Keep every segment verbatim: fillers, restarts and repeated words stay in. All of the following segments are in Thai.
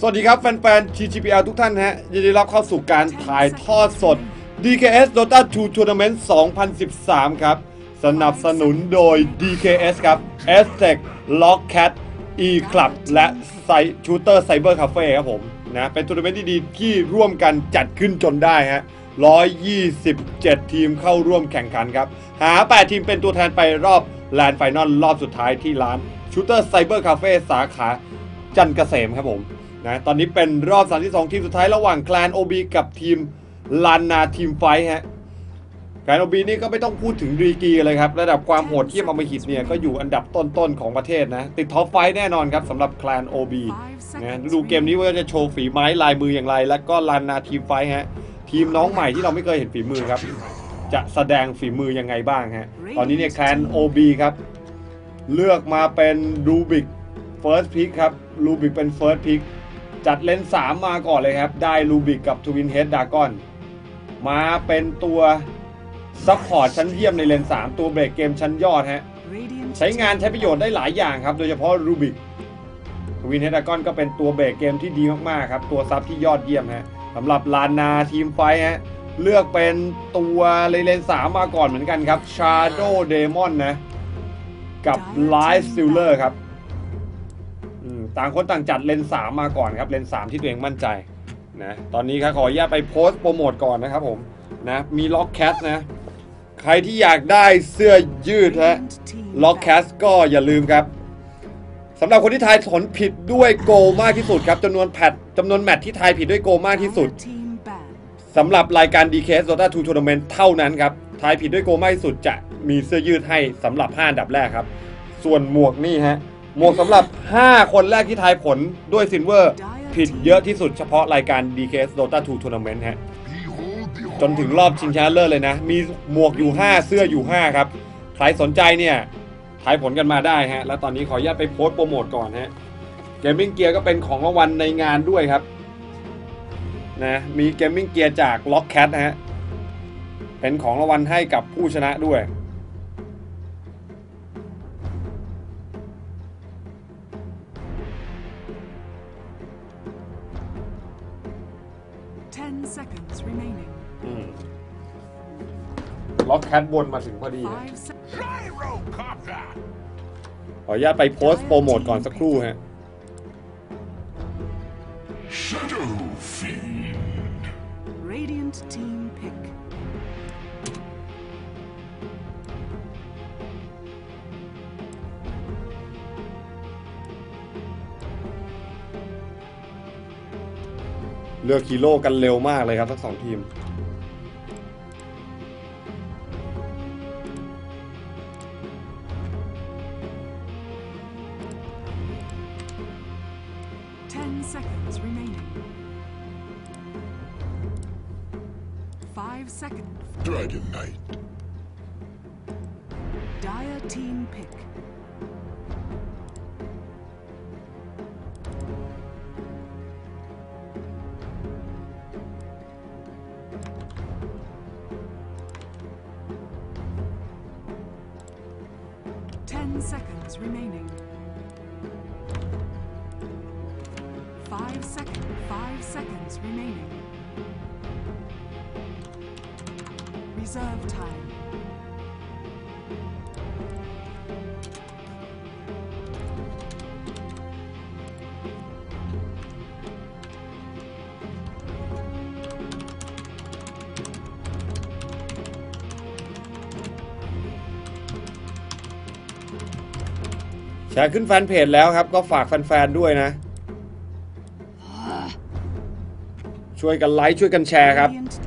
สวัสดีครับแฟนๆ ที จี พี แอล ทุกท่านฮะยินดีรับเข้าสู่การถ่ายทอดสด ดี เค เอส Dota ทู Tournament สองพันสิบสาม ครับสนับสนุนโดย ดี เค เอส ครับ Aztec Lockcat E-Club และ Shooter Cyber Cafe ครับผมนะเป็นทัวร์นาเมนต์ที่ดีที่ร่วมกันจัดขึ้นจนได้ฮะหนึ่งร้อยยี่สิบเจ็ดทีมเข้าร่วมแข่งขันครับหาแปดทีมเป็นตัวแทนไปรอบแลนด์ไฟนอลรอบสุดท้ายที่ร้าน Shooter Cyber Cafe สาขาจันทร์เกษมครับผมนะตอนนี้เป็นรอบสามสิบสองทีมสุดท้ายระหว่างแคลน โอ บี กับทีมลานนาทีมไฟฮะแคลน โอ บี นี่ก็ไม่ต้องพูดถึงดีกรีเลยครับระดับความโหดเยี่ยมอมหิตเนี่ยก็อยู่อันดับต้นๆของประเทศนะติดท็อปไฟแน่นอนครับสำหรับแคลน โอ บี นะดูเกมนี้ว่าจะโชว์ฝีไม้ลายมืออย่างไรและก็ลานนาทีมไฟฮะทีมน้องใหม่ที่เราไม่เคยเห็นฝีมือครับจะแสดงฝีมือยังไงบ้างฮะตอนนี้เนี่ยแคลน โอ บี ครับเลือกมาเป็นรูบิกเฟิร์สพิกครับรูบิกเป็นเฟิร์สพิกจัดเลนส์สามมาก่อนเลยครับได้รูบิกกับทวินเฮดดากอนมาเป็นตัวซัพพอร์ตชั้นเยี่ยมในเลนส์สามตัวเบรกเกมชั้นยอดฮะใช้งานใช้ประโยชน์ได้หลายอย่างครับโดยเฉพาะรูบิกทวินเฮดดากอนก็เป็นตัวเบรกเกมที่ดีมากๆครับตัวซับที่ยอดเยี่ยมฮะสำหรับลานนาทีมไฟฮะเลือกเป็นตัวเลนส์สามมาก่อนเหมือนกันครับ Shadow Demon นะกับ Live Stealer ครับต่างคนต่างจัดเลนส์สามมาก่อนครับเลนส์สามที่ตัวเองมั่นใจนะตอนนี้ครับขออนุญาตไปโพสต์โปรโมทก่อนนะครับผมนะมีล็อกแคสนะใครที่อยากได้เสื้อยืดฮะล็อกแคสก็อย่าลืมครับสำหรับคนที่ทายผลผิดด้วยโกมากที่สุดครับจำนวนแพทจำนวนแมตช์ที่ทายผิดด้วยโกมากที่สุดสำหรับรายการ ดี เค เอส Dota ทู Tournament เท่านั้นครับทายผิดด้วยโกมากที่สุดจะมีเสื้อยืดให้สำหรับห้าอันดับแรกครับส่วนหมวกนี่ฮะหมวกสำหรับห้าคนแรกที่ทายผลด้วยซิลเวอร์ผิดเยอะที่สุดเฉพาะรายการ ดี เค เอส Dota ทู Tournament ฮะจนถึงรอบชิงชนะเลิศเลยนะมีหมวกอยู่ห้าเสื้ออยู่ห้าครับใครสนใจเนี่ยทายผลกันมาได้ฮะแล้วตอนนี้ขออนุญาตไปโพสต์โปรโมทก่อนฮะเกมมิ่งเกียร์ก็เป็นของรางวัลในงานด้วยครับนะมีเกมมิ่งเกียร์จาก Lockcat นะฮะเป็นของรางวัลให้กับผู้ชนะด้วยล็อกแคทวนมาถึงพอดีขออนุญาตไปโพสต์โปรโมทก่อนสักครู่ฮะเลือกฮีโร่กันเร็วมากเลยครับทั้งสองทีม seconds remaining. Five seconds. Dragon Knight. Dire team pick. Ten seconds remaining. Five seconds. Five seconds remaining. Reserve time. แชร์ขึ้นแฟนเพจแล้วครับก็ฝากแฟนๆด้วยนะช่วยกันไลค์ช่วยกันแชร์ครับ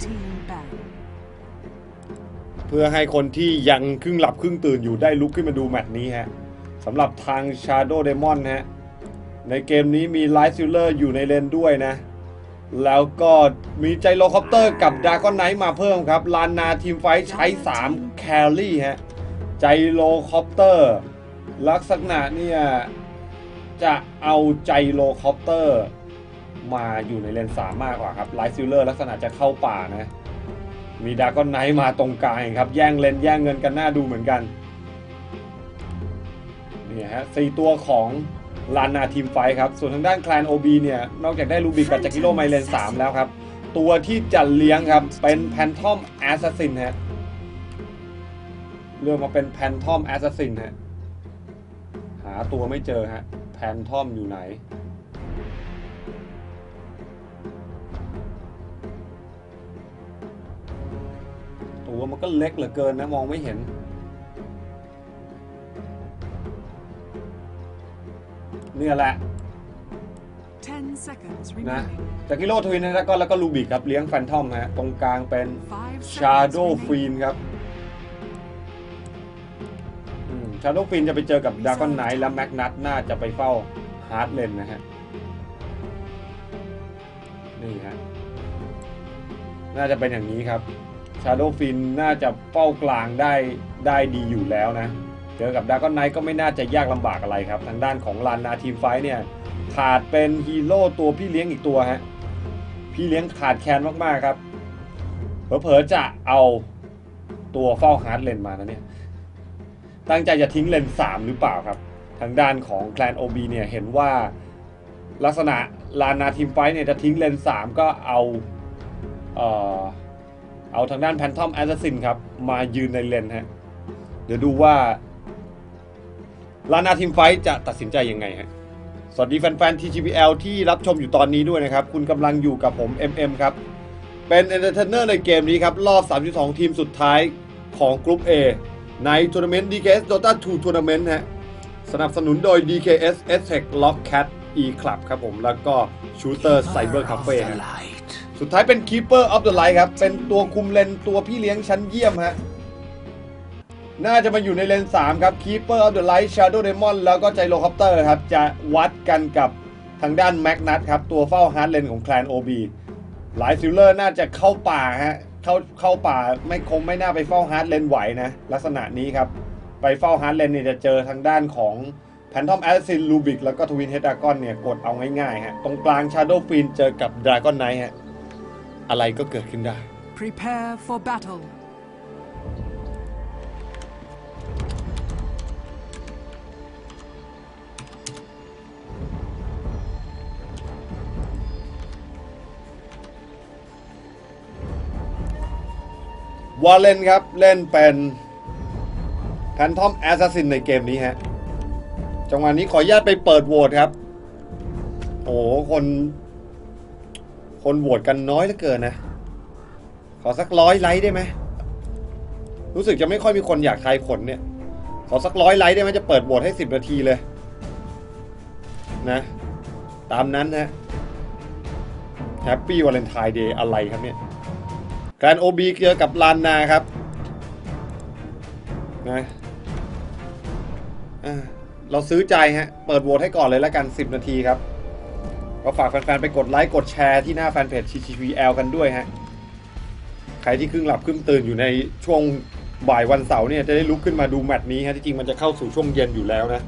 เพื่อให้คนที่ยังครึ่งหลับครึ่งตื่นอยู่ได้ลุกขึ้นมาดูแมตช์นี้ฮะสำหรับทาง Shadow Demon ฮะในเกมนี้มี Light Stealer อยู่ในเลนด้วยนะแล้วก็มีไจโรคอปเตอร์กับดากอนไนท์มาเพิ่มครับลานนาทีมไฟใช้สามแครี่ฮะไจโรคอปเตอร์ลักษณะเนี่ยจะเอาไจโรคอปเตอร์มาอยู่ในเลนสามมากกว่าครับไลท์ซิลเลอร์ลักษณะจะเข้าป่านะมีดากอนไนท์มาตรงกลางครับแย่งเลนแย่งเงินกันหน้าดูเหมือนกันนี่ฮะสี่ตัวของลานนาทีมไฟครับส่วนทางด้านแคลน โอ บี เนี่ยนอกจากได้ลูบิกกับจากกิโลไมเลนสามแล้วครับตัวที่จะเลี้ยงครับเป็นแพนทอมแอสซัสซินฮะเรื่องมาเป็นแพนทอมแอสซัสซินฮะหาตัวไม่เจอฮะแพนทอมอยู่ไหนตัวมันก็เล็กเหลือเกินนะมองไม่เห็นเนี่ยแหละ ten seconds นะ remaining. จากกิโลทวินนะก็แล้วก็ลูบิกครับเลี้ยงแฟนทอมฮะตรงกลางเป็น Five ชา seconds โดว์ฟีน remaining. ครับชาโดว์ฟีนจะไปเจอกับดากอนไนท์และแม็กนัทน่าจะไปเฝ้าฮาร์ดเลนนะฮะนี่ฮะน่าจะเป็นอย่างนี้ครับชาโดว์ฟีนน่าจะเฝ้ากลางได้ได้ดีอยู่แล้วนะเจอกับดากอนไนท์ก็ไม่น่าจะยากลำบากอะไรครับทางด้านของลานนาทีมไฟเนี่ยขาดเป็นฮีโร่ตัวพี่เลี้ยงอีกตัวฮะพี่เลี้ยงขาดแคลนมากๆครับเผลอๆจะเอาตัวเฝ้าฮาร์ดเลนมานะเนี่ยตั้งใจจะทิ้งเลนสามหรือเปล่าครับทางด้านของแคลน โอ บี เนี่ยเห็นว่าลักษณะลานนาทีมไฟเนี่ยจะทิ้งเลนสามก็เอาเอ่อเอาทางด้านแพนทอมแอสซัสซินครับมายืนในเลนฮะเดี๋ยวดูว่าลานาทีมไฟจะตัดสินใจยังไงฮะสวัสดีแฟนๆ ที จี พี แอล ที่รับชมอยู่ตอนนี้ด้วยนะครับคุณกำลังอยู่กับผม เอ็ม เอ็ม ครับเป็นเอนเตอร์เทนเนอร์ในเกมนี้ครับรอบสามสิบสองทีมสุดท้ายของกลุ่ม A ในทัวร์นาเมนต์ ดี เค เอส Dota ทู Tournament ฮะสนับสนุนโดย ดี เค เอส Aztec Lockcat E-Club ครับผมแล้วก็ Shooter Cyber Cafe ฮะสุดท้ายเป็น Keeper of the Light ครับเป็นตัวคุมเลนตัวพี่เลี้ยงชั้นเยี่ยมฮะน่าจะมาอยู่ในเลนสามครับ Keeper of the Light Shadow Demon แล้วก็ไจโรคอปเตอร์ครับจะวัดกันกับทางด้านแม็กนัทครับตัวเฝ้าฮาร์ดเลนของแคลน โอ บี หลายซิลเลอร์น่าจะเข้าป่าฮะเข้าเข้าป่าไม่คงไม่น่าไปเฝ้าฮาร์ดเลนไหวนะลักษณะนี้ครับไปเฝ้าฮาร์ดเลนเนี่ยจะเจอทางด้านของแพนทอมแอสซินลูบิกแล้วก็ทวินเฮดดากอนเนี่ยกดเอาง่ายๆฮะตรงกลางชาโดว์ฟีนเจอกับดราก้อนไนท์ฮะอะไรก็เกิดขึ้นได้ Prepare for battle. วอลเลนครับเล่นเป็นแพนทอมแอสซัสซินในเกมนี้ฮะจังหวะนี้ขออนุญาตไปเปิดโหวตครับโอ้คนคนโหวตกันน้อยเหลือเกินนะขอสักร้อยไลค์ได้ไหมรู้สึกจะไม่ค่อยมีคนอยากทายผลเนี่ยขอสักร้อยไลค์ได้ไหมจะเปิดโหวตให้สิบนาทีเลยนะตามนั้นฮะแฮปปี้วาเลนไทน์เดย์อะไรครับเนี่ยการ โอ บี เจอกับลานนาครับนะเราซื้อใจฮะเปิดโหวตให้ก่อนเลยแล้วกันสิบนาทีครับก็ฝากแฟนๆไปกดไลค์กดแชร์ที่หน้าแฟนเพจ ที จี พี แอล กันด้วยฮะใครที่ครึ่งหลับครึ่งตื่นอยู่ในช่วงบ่ายวันเสาร์เนี่ยจะได้ลุกขึ้นมาดูแมตช์นี้ฮะที่จริงมันจะเข้าสู่ช่วงเย็นอยู่แล้วนะ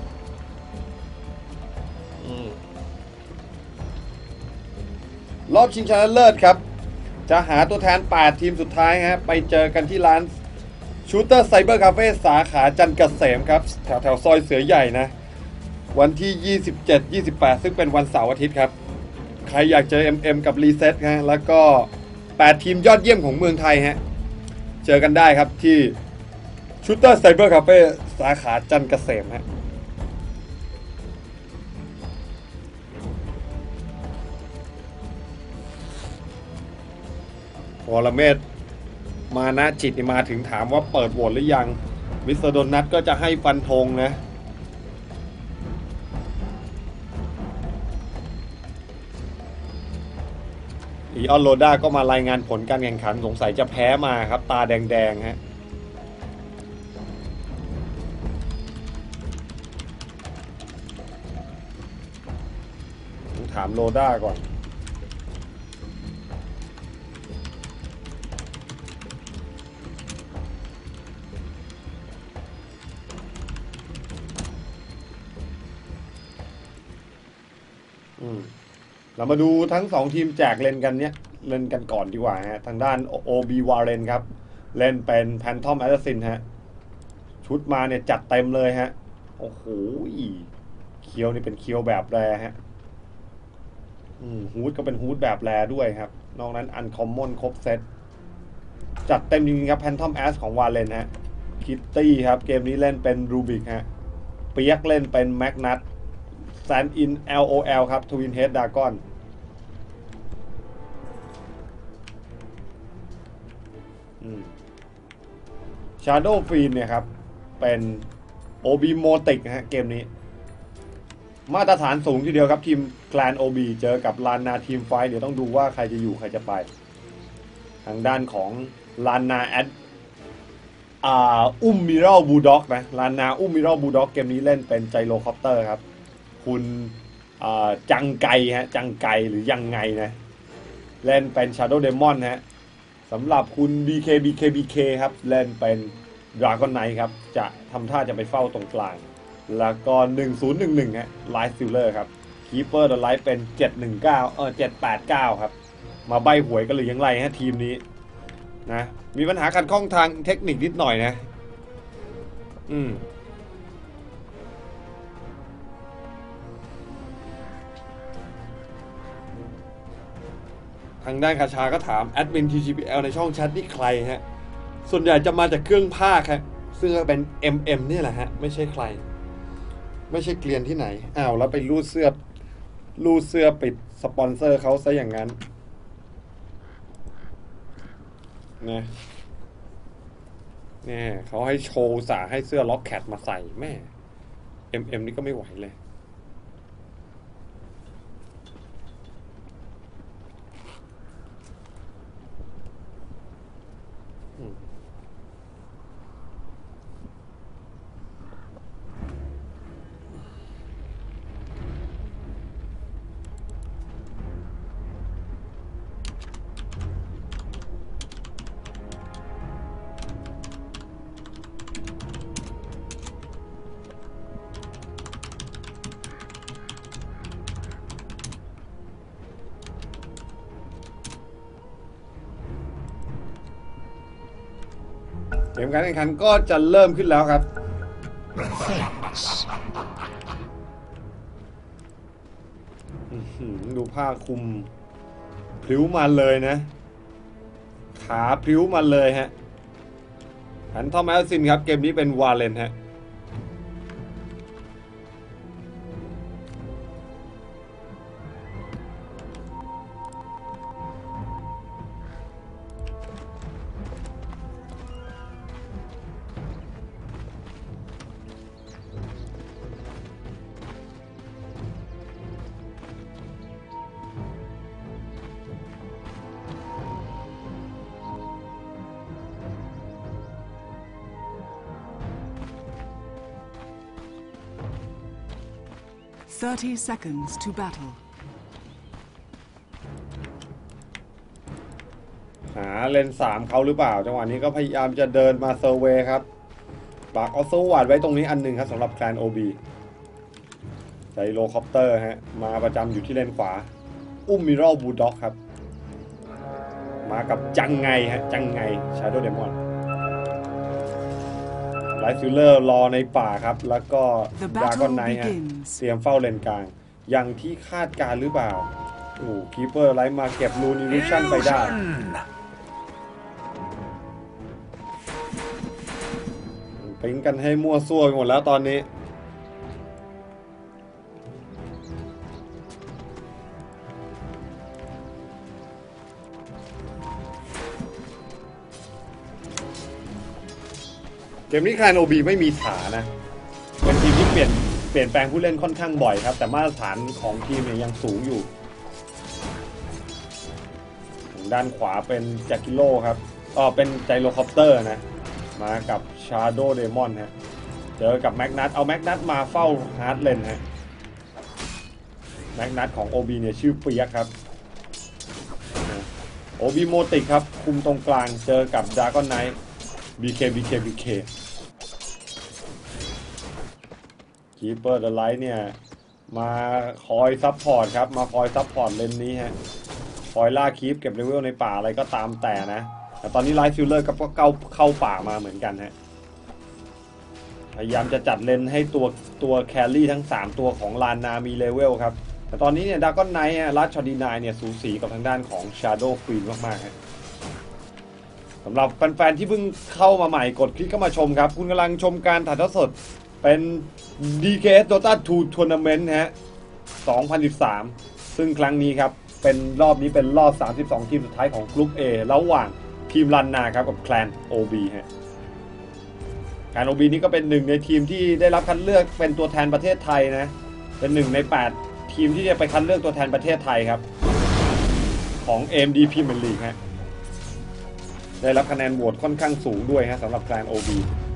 รอบชิงชนะเลิศครับจะหาตัวแทนแปดทีมสุดท้ายฮะไปเจอกันที่ร้าน Shooter Cyber Cafe สาขาจันทร์เกษมครับแถวแถวซอยเสือใหญ่นะวันที่ยี่สิบเจ็ด ยี่สิบแปดซึ่งเป็นวันเสาร์อาทิตย์ครับใครอยากเจอ เอ็ม เอ็ม กับรีเซ็ตฮะแล้วก็แปดทีมยอดเยี่ยมของเมืองไทยฮะเจอกันได้ครับที่ Shooter Cyber Cafe สาขาจันทร์เกษมฮะวรเมธมานะจิตมาถึงถามว่าเปิดโหวตหรือยังมิสเตอร์โดนัทก็จะให้ฟันธงนะอีออนโรด้าก็มารายงานผลการแข่งขันสงสัยจะแพ้มาครับตาแดงๆฮะถามโรด้าก่อนเรามาดูทั้งสองทีมแจกเลนกันเนี้ยเล่นกันก่อนดีกว่าฮะทางด้าน โอ บี Warren ครับเล่นเป็นแพนทอมแอสซัสซินฮะชุดมาเนี่ยจัดเต็มเลยฮะโอ้โหเคียวนี่เป็นเคียวแบบแรฮะอืมฮูดก็เป็นฮูดแบบแรด้วยครับนอกนั้นอันคอมมอนครบเซตจัดเต็มจริงๆครับแพนทอมแอสของวาเลนฮะคิตตี้ครับเกมนี้เล่นเป็นรูบิกฮะเปียกเล่นเป็นแมกนัทแซนอิน แอล โอ แอล ครับทวินเฮดดากอนชาร์โดฟีนเนี่ยครับเป็นโอบีโมติกฮะเกมนี้มาตรฐานสูงทีเดียวครับทีมแกลนโอบีเจอกับลานนาทีมไฟเดี๋ยวต้องดูว่าใครจะอยู่ใครจะไปทางด้านของลานนาแอดอ่าอุ้มมิรัลบูลด็อกนะลานนาอุ้มมิรัลบูลด็อกเกมนี้เล่นเป็นไจโรคอปเตอร์ครับคุณจังไกฮะจังไกหรือยังไงนะเล่นเป็น Shadow Demon ฮะสำหรับคุณ บี เค บี เค บี เค ครับเล่นเป็น Dragon Knight ครับจะทำท่าจะไปเฝ้าตรงกลางแล้วก็หนึ่งศูนย์หนึ่งหนึ่งฮะ Light Stealer ครับ Keeper the Light เป็นเจ็ดหนึ่งเก้าเออเจ็ดแปดเก้าครับมาใบหวยกันหรือยังไรฮะทีมนี้นะมีปัญหาขัดข้องทางเทคนิคนิดหน่อยนะอืมทางด้านคาชาก็ถามแอดมิน ที จี พี แอล ในช่องแชทนี่ใครฮะส่วนใหญ่จะมาจากเครื่องภาคครับซึ่งก็เป็น เอ็ม เอ็ม นี่แหละฮะไม่ใช่ใครไม่ใช่เกลียนที่ไหนอ้าวแล้วไปรูดเสื้อรูดเสื้อปิดสปอนเซอร์เขาซะอย่างนั้นนะเนี่ยเขาให้โชว์สาให้เสื้อล็อกแคทมาใส่แม่ เอ็ม เอ็ม นี่ก็ไม่ไหวเลยเกมการแข่งขันก็จะเริ่มขึ้นแล้วครับดูผ้าคลุมพลิ้วมาเลยนะขาพลิ้วมาเลยฮะหันทอมแอลซินครับเกมนี้เป็นวาเลนฮะ thirty seconds to battle. หาเลนสามเขาหรือเปล่าจังหวะนี้ก็พยายามจะเดินมาเซอร์เวย์ครับปักออโซวาดไว้ตรงนี้อันหนึ่งครับสำหรับแกลนโอบีไจโรคอปเตอร์ฮะมาประจำอยู่ที่เลนขวาอุ้มมิรัลบูลด็อกครับมากับจังไงฮะจังไง Shadow Demonไลท์ซิลเลอร์รอในป่าครับแล้วก็ดราก้อนไนท์ฮะเตรียมเฝ้าเลนกลางอย่างที่คาดการหรือเปล่าโอ้คีเปอร์ไลท์มาเก็บลูนิวิชั่นไปได้ปิ๊งกันให้มั่วซั่วไปหมดแล้วตอนนี้เกมนี้แคลนโอบีไม่มีฐานนะเป็นทีมที่เปลี่ยนเปลี่ยนแปลงผู้เล่นค่อนข้างบ่อยครับแต่มาตรฐานของทีมเนี่ยยังสูงอยู่ด้านขวาเป็นแจ็คกิโลครับก็เป็นไจโรคอปเตอร์นะมากับชาโดเดมอนฮะเจอกับแมกนัทเอาแมกนัทมาเฝ้าฮาร์ดเลนฮะแมกนัทของ โอ บี เนี่ยชื่อเปียกครับโอ บี โมติกครับคุมตรงกลางเจอกับดราก้อนไนท์ บี เค บี เค บี เค คีเปอร์เดอะไลท์เนี่ยมาคอยซับพอร์ตครับมาคอยซับพอร์ตเลนนี้ฮะคอยล่าคีปเก็บเลเวลในป่าอะไรก็ตามแต่นะแต่ตอนนี้ไลท์ฟิลเลอร์ก็เข้าเข้าป่ามาเหมือนกันฮะพยายามจะจัดเลนให้ตัวตัวแครี่ทั้งสามตัวของลานนามีเลเวลครับแต่ตอนนี้เนี่ยดากอนไนท์ลัดช็อตดีนายเนี่ยสูสีกับทางด้านของ Shadow Queen มากๆครับสำหรับแฟนๆที่เพิ่งเข้ามาใหม่กดคลิกเข้ามาชมครับคุณกำลังชมการถ่ายทอดสดเป็น ดี เค เอส Dota ทู Tournament ฮะสองพันสิบสามซึ่งครั้งนี้ครับเป็นรอบนี้เป็นรอบสามสิบสองทีมสุดท้ายของกลุ่ม A ระหว่างทีมลันนาครับกับแคลน โอ บี ฮะแคลน โอ บี นี่ก็เป็นหนึ่งในทีมที่ได้รับคัดเลือกเป็นตัวแทนประเทศไทยนะเป็นหนึ่งในแปดทีมที่จะไปคัดเลือกตัวแทนประเทศไทยครับของ เอ็ม ดี Premier League ฮะได้รับคะแนนโหวตค่อนข้างสูงด้วยฮะสำหรับแคลน โอ บี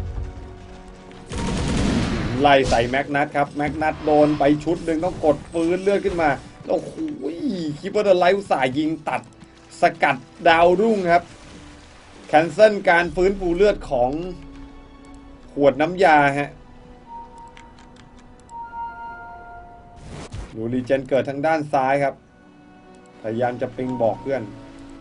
ไล่ใส่แม็กนัทครับแม็กนัทโดนไปชุดหนึ่งต้องกดฟื้นเลือดขึ้นมาโอ้โหคีปเปอร์เดอะไลท์อุตส่าห์ยิงตัดสกัดดาวรุ่งครับแคนเซิลการฟื้นฟูเลือดของขวดน้ำยาฮะดูรีเจนเกิดทางด้านซ้ายครับพยายามจะปิงบอกเพื่อน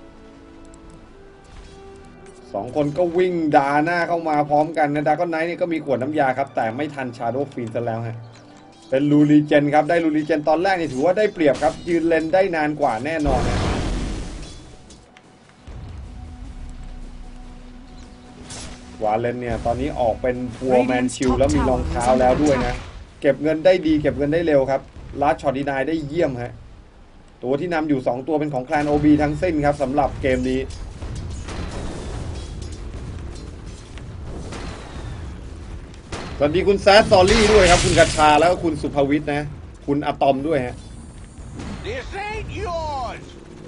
สองคนก็วิ่งดาหน้าเข้ามาพร้อมกันนะดากอนไนท์นี่ก็มีขวดน้ำยาครับแต่ไม่ทันชาโดว์ฟีนซะแล้วฮะเป็นลูรีเจนครับได้ลูรีเจนตอนแรกนี่ถือว่าได้เปรียบครับยืนเลนได้นานกว่าแน่นอนนะวาเลนเนี่ยตอนนี้ออกเป็นพัวแมนชิลแล้วมีรองเท้าแล้วด้วยนะเก็บเงินได้ดีเก็บเงินได้เร็วครับลัดช็อตดีนายได้เยี่ยมฮะตัวที่นำอยู่สองตัวเป็นของแคลน โอ บี ทั้งสิ้นครับสำหรับเกมนี้สวัสดีคุณแซดซอรี่ด้วยครับคุณกระชาแล้วก็คุณสุภวิทย์นะคุณอะตอมด้วยฮะ This ain't yours.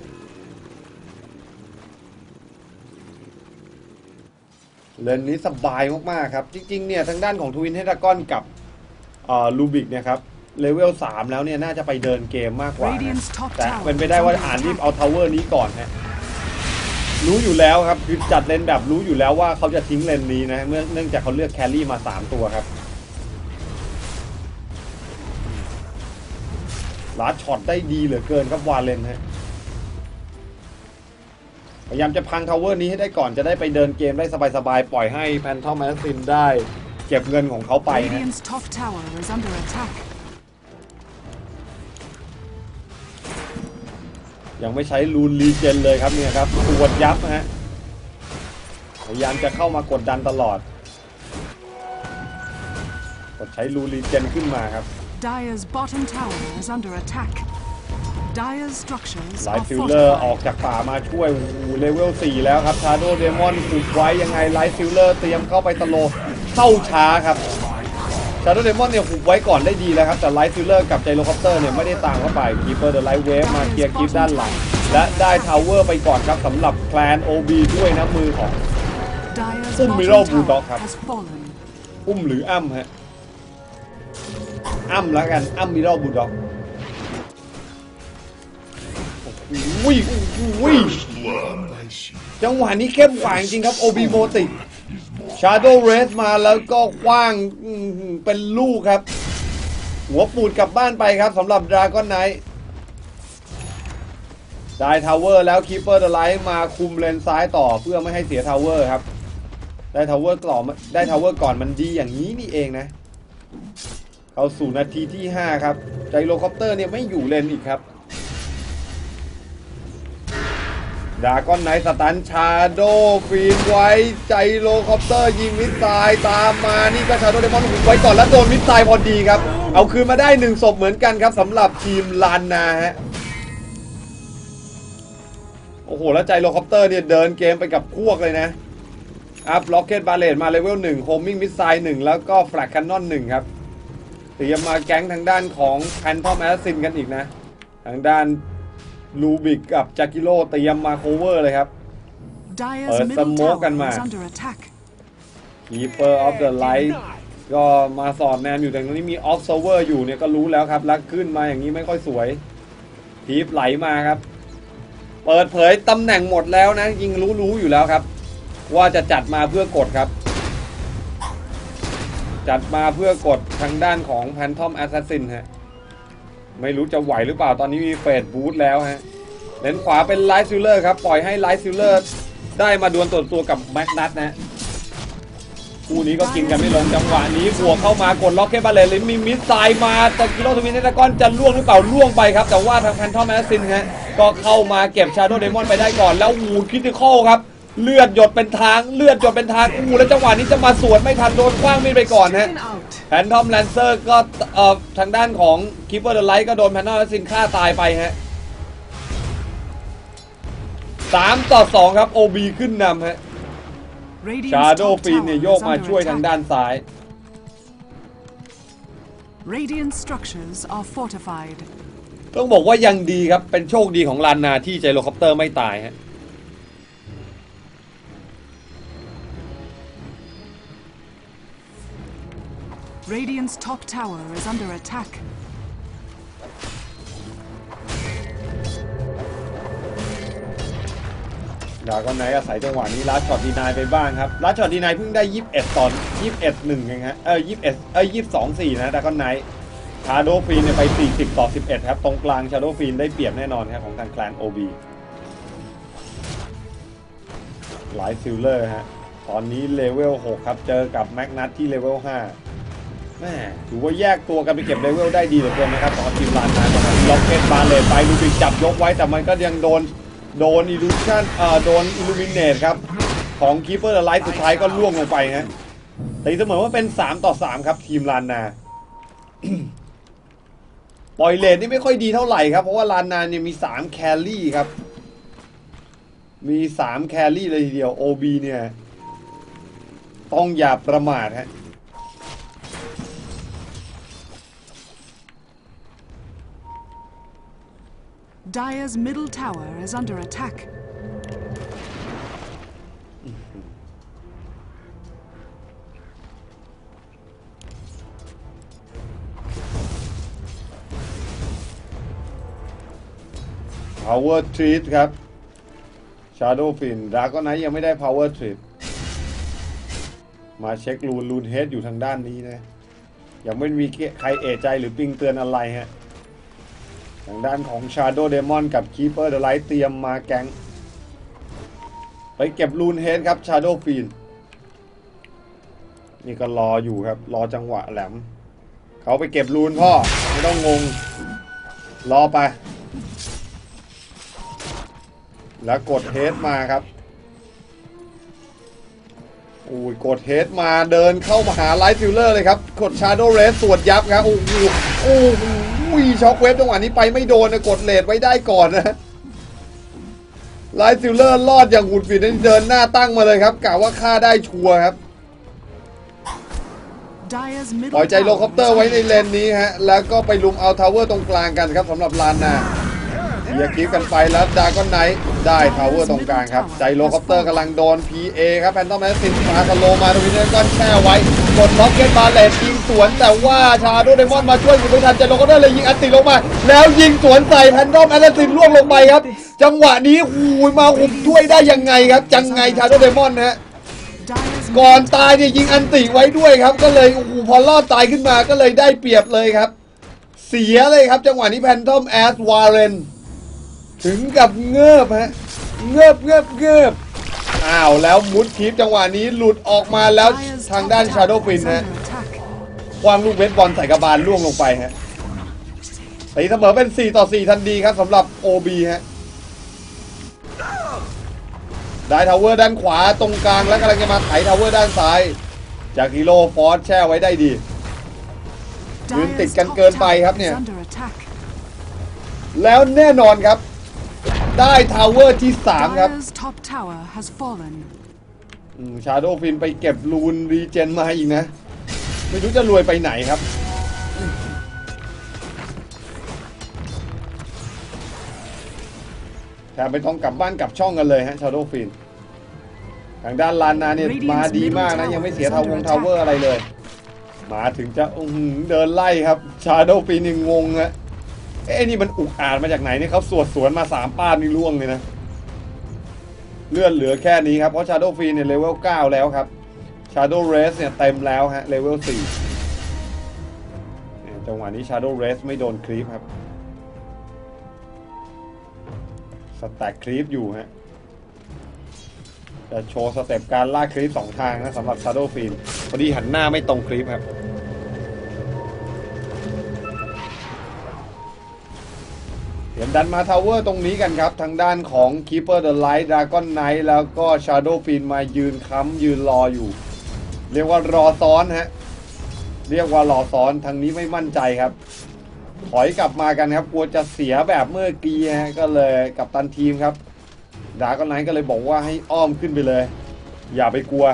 เลนนี้สบายมากๆครับจริงๆเนี่ยทางด้านของทวินเฮดากอนกับลูบิกเนี่ยครับเลเวลสามแล้วเนี่ยน่าจะไปเดินเกมมากกว่าแต่เป็นไปได้ว่าอ่านรีบเอาทาวเวอร์นี้ก่อนฮะรู้อยู่แล้วครับคือจัดเลนแบบรู้อยู่แล้วว่าเขาจะทิ้งเลนนี้นะเมื่อเนื่องจากเขาเลือกแครี่มาสามตัวครับลัดช็อตได้ดีเหลือเกินครับวาเลนฮะพยายามจะพังทาวเวอร์นี้ให้ได้ก่อนจะได้ไปเดินเกมได้สบายๆปล่อยให้แพนทอมแมสซินได้เก็บเงินของเขาไปฮะยังไม่ใช้ลูนรีเจนเลยครับเนี่ยครับตรวจยับฮะพยายามจะเข้ามากดดันตลอดกดใช้ลูนรีเจนขึ้นมาครับ Dire's bottom tower is under attack. Dire's structures ไล are ฟ์ฟิลเลอร์ออก fortified. จากป่ามาช่วยเลเวลสี่แล้วครับชาโดว์เดมอนฝึกไว้ยังไงไลฟ์ฟิลเลอร์เตรียมเข้าไปสโลว์เข้าช้าครับชาโดว์เดมอนเนี่ยฝึกไว้ก่อนได้ดีแล้วครับแต่ไลฟ์ฟิลเลอร์กับไจโรคอปเตอร์เนี่ยไม่ได้ต่างเข้าไปคีเปอร์เดอะไลท์เวฟมาเคลียร์คีฟด้านหลังและได้ทาวเวอร์ไปก่อนครับสำหรับแคลน โอ บี ด้วยนะมือของ Dire's Um, bottom Mirror tower Bulldog ครับ has fallen. อุ้มหรืออ้ำฮะอ้ำแล้วกันอ้ำมิดเดิลบูลด็อกวิ่งวิ่งจังหวะนี้เข้มกว่าจริงๆครับโอบีโมติกชาโดว์เรสมาแล้วก็คว้างเป็นลูกครับหัวปูดกลับบ้านไปครับสำหรับดราก้อนไนท์ได้ทาวเวอร์แล้วคีเปอร์เดอะไลท์มาคุมเลนซ้ายต่อเพื่อไม่ให้เสียทาวเวอร์ครับได้ทาวเวอร์ก่อนได้ทาวเวอร์ก่อนมันดีอย่างนี้นี่เองนะเข้าสู่นาทีที่ห้าครับไจโรคอปเตอร์เนี่ยไม่อยู่เลนอีกครับดราก้อนไนท์สตันชาโดฟีนไว้ไจโรคอปเตอร์ยิงมิสไซล์ตามมานี่ก็ชาโดเดมอนหุบไว้ก่อนแล้วโดนมิสไซล์พอดีครับเอาคืนมาได้หนึ่งศพเหมือนกันครับสำหรับทีมลานนาฮะโอ้โหแล้วไจโรคอปเตอร์เนี่ยเดินเกมไปกับพวกเลยนะอัพล็อกเก็ตบาเลตมาเลเวลหนึ่งโฮมมิ่งมิสไซล์หนึ่งแล้วก็แฟลกแคนนอนหนึ่งครับเตรียมมาแก๊งทางด้านของแพนทอมแอสซินกันอีกนะทางด้านลูบิกกับจากิโร่เตรียมมาโคเวอร์เลยครับ Dire's middle tower is under attack. Keeper of the Light ก็มาสอดแนมอยู่แต่ตรงนี้มี Observer อยู่เนี่ยก็รู้แล้วครับแล้วขึ้นมาอย่างนี้ไม่ค่อยสวยทีฟไหลมาครับเปิดเผยตำแหน่งหมดแล้วนะยิงรู้ๆอยู่แล้วครับว่าจะจัดมาเพื่อกดครับจัดมาเพื่อกดทางด้านของ Phantom Assassin ฮะไม่รู้จะไหวหรือเปล่าตอนนี้มีเฟดบูทแล้วฮะเลนขวาเป็นไลท์ซิลเลอร์ครับปล่อยให้ไลท์ซิลเลอร์ได้มาดวลตัวตัวกับแม็กนัทนะคู่นี้ก็กินกันไม่ลงจังหวะนี้บวกเข้ามากดล็อกแค่บาเลตเลยมีมิสไซล์มาแต่กิโลทวินเนตก้อนจะล่วงหรือเปล่าล่วงไปครับแต่ว่าทางแพนทอมแมสซินฮะก็เข้ามาเก็บชาโดว์เดมอนไปได้ก่อนแล้ววูดคริติคอลครับเลือดหยดเป็นทางเลือดหยดเป็นทางอู้แล้วจังหวะนี้จะมาสวนไม่ทันโดนคว้างมีดไปก่อนฮะ Taken out. แพนทอมแลนเซอร์ก็เอ่อทางด้านของคิปเปอร์เดอะไลท์ก็โดนแพนทอมแมสซินฆ่าตายไปฮะสามต่อสองครับ โอ บี ขึ้นนำฮะ Radiant's ชาโด top ว์ฟินเนี่ย tower โยก is มา under ช่วยทาง attack. ด้านซ้าย Radiant structures are fortified. ต้องบอกว่ายังดีครับเป็นโชคดีของลานนาที่ไจโรคอปเตอร์ไม่ตายฮะ Radiant's top tower is under attack. ดาก็ไนท์อาศัยจังหวะนี้ลัดช็อตดีนายไปบ้างครับลัดช็อตดีนายเพิ่งได้ยี่สิบเอ็ดตอนยี่สิบเอ็ดหนึ่งเองฮะเออยี่สิบเอ็ดเออยี่สิบสองสี่นะดาก็ไนท์ชาโดว์ฟีนเนี่ยไปสี่สิบต่อสิบเอ็ดครับตรงกลางชาโดว์ฟีนได้เปรียบแน่นอนครับของทางแคลน โอ บี หลายซิลเลอร์ฮะตอนนี้เลเวลหกครับเจอกับแม็กนัทที่เลเวลห้าแม่ถือว่าแยกตัวกันไปเก็บเลเวลได้ดีเหลือเกินนะครับตอนทีมลานนาตอนนี้ล็อกเก็ตบาเลตไปลูบิกจับยกไว้แต่มันก็ยังโดนโดนอิลูชันเอ่อโดนอิลูมิเนตครับของคีเปอร์ไลท์สุดท้ายก็ล่วงลงไปฮะตีเสมอว่าเป็นสามต่อสามครับทีมลานนา ปล่อยเลนนี่ไม่ค่อยดีเท่าไหร่ครับเพราะว่าลานนาเนี่ยมีสามแครี่ครับมีสามแครี่เลยทีเดียว โอ บี เนี่ยต้องอย่าประมาทฮะ Dire's middle tower is under attack. Power Treat ครับ Shadow Fin ดราก้อนไนท์ยังไม่ได้ Power Treat มาเช็ครูนรูนเฮดอยู่ทางด้านนี้นะยังไม่มีใครเอะใจหรือปิงเตือนอะไรฮะทางด้านของ Shadow Demon กับ Keeper the Light เตรียมมาแก๊งไปเก็บรูนเฮดครับ Shadow Fin นี่ก็รออยู่ครับรอจังหวะแหลมเขาไปเก็บรูนพ่อไม่ต้องงงรอไปแล้วกดเฮดมาครับโอ้ยกดเฮดมาเดินเข้ามาหาไลท์ฟิลเลอร์เลยครับกดชาโดว์เรสสวดยับครับโอ้โหโอ้โหช็อคเวฟจังหวะนี้ไปไม่โดนนะกดเลดไว้ได้ก่อนนะไลท์ฟิลเลอร์รอดอย่างหุดหวิดนี่เดินหน้าตั้งมาเลยครับกะว่าฆ่าได้ชัวร์ครับปล่อยใจโลคอปเตอร์ไว้ในเลนนี้ฮะแล้วก็ไปลุมเอาทาวเวอร์ตรงกลางกันครับสำหรับลานนาเบียร์คิฟกันไปแล้วดาก้อนไนท์ได้ทาวเวอร์ตรงกลางครับใจโลคอปเตอร์กำลังโดน พี เอ ครับแพนทอมแมสซินมาสโลมาทวินเนอร์ก้อนแช่ไว้กดล็อกเก็ตบาเลตยิงสวนแต่ว่าชาโดว์เดมอนมาช่วยอยู่ไม่ทันใจโลคอปเตอร์เลยยิงอันติลงมาแล้วยิงสวนใส่แพนทอมแมสซินล่วงลงไปครับจังหวะนี้หูยมาหุบช่วยได้ยังไงครับจังไงชาโดว์เดมอนฮะก่อนตายเนี่ยยิงอันติไว้ด้วยครับก็เลยโอ้โหพอรอดตายขึ้นมาก็เลยได้เปรียบเลยครับเสียเลยครับจังหวะนี้แพนทอมแอสวาเรนถึงกับเงือบฮะเงือบเงือบเงือบอ้าวแล้วมุดคลิปจังหวะนี้หลุดออกมาแล้วทางด้านชาโดว์ฟินฮะวางลูกเวทบอลใส่กระบาลล่วงลงไปฮะตีเสมอเป็นสี่ต่อสี่ทันทีครับสำหรับ โอ บี ฮะได้ทาวเวอร์ด้านขวาตรงกลางแล้วกำลังจะมาไถทาวเวอร์ด้านซ้ายจากฮีโร่ฟอร์สแช่ไว้ได้ดียืนติดกันเกินไปครับเนี่ยแล้วแน่นอนครับได้ทาวเวอร์ที่สามครับชาโดว์ฟินไปเก็บรูนรีเจนมาอีกนะไม่รู้จะรวยไปไหนครับแถมไปต้องกลับบ้านกลับช่องกันเลยฮะชาโดว์ฟินทางด้านลานนาเนี่ยมาดีมากนะยังไม่เสียทาววงทาวเวอร์อะไรเลยมาถึงจะเดินไล่ครับชาโดว์ฟินยังงงฮะเอ้นี่มันอุกอาจมาจากไหนนี่เขาสวดสวนมาสามป้านนี่ล่วงเลยนะเลื่อนเหลือแค่นี้ครับเพราะ Shadow Fiend เนี่ยเลเวลเก้าแล้วครับ Shadow Race เนี่ยเต็มแล้วฮะเลเวลสี่จังหวะนี้ Shadow Race ไม่โดนคลิปครับสแต็กคลิปอยู่ฮะจะโชว์สเต็ปการลากคลิปสองทางนะสำหรับ Shadow Fiend พอดีหันหน้าไม่ตรงคลิปครับเดี๋ยวดันมาทาวเวอร์ตรงนี้กันครับทางด้านของ Keeper the Light Dragon Knight แล้วก็ Shadow Fiend มายืนค้ำยืนรออยู่เรียกว่ารอซ้อนฮะเรียกว่ารอซ้อนทางนี้ไม่มั่นใจครับถอยกลับมากันครับกลัวจะเสียแบบเมื่อกี้ฮะก็เลยกับตันทีมครับดราก้อนไนท์ก็เลยบอกว่าให้อ้อมขึ้นไปเลยอย่าไปกลัว